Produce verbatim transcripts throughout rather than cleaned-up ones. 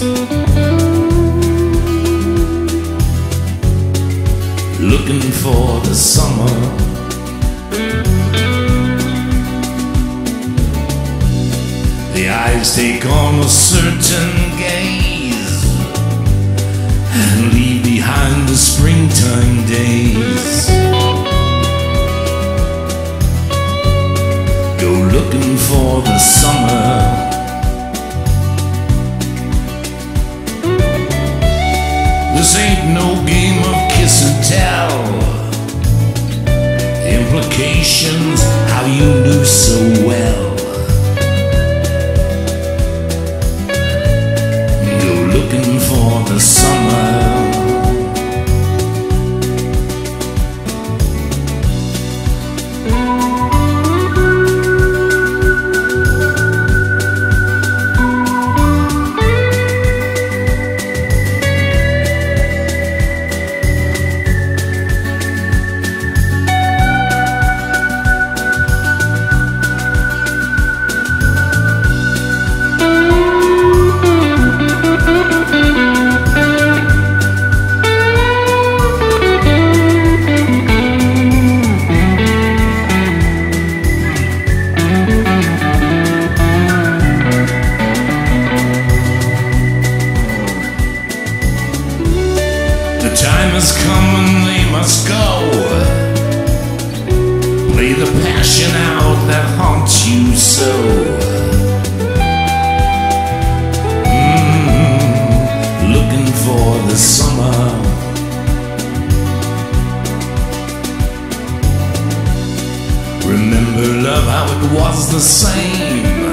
Looking for the summer. The eyes take on a certain gaze and leave behind the springtime days. Go looking for the summer. This ain't no game of kiss and tell. Implications, how you knew so well. Go looking for the summer. The time has come and they must go. Lay the passion out that haunts you so. Mm, looking for the summer. Remember love, how it was the same.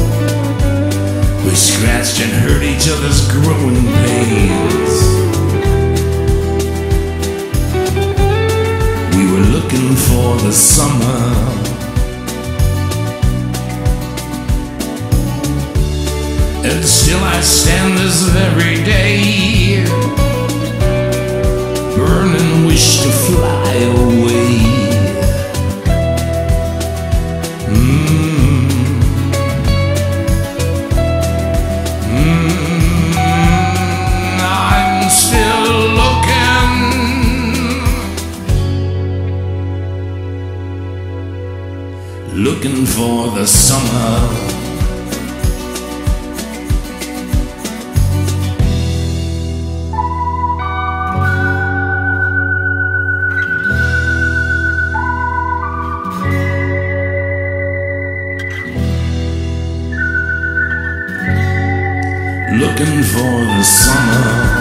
We scratched and hurt each other's growing pains. We were looking for the summer. And still I stand this very day, burning wish to fly away. Mm. Mm. I'm still looking, looking for the summer. Looking for the summer.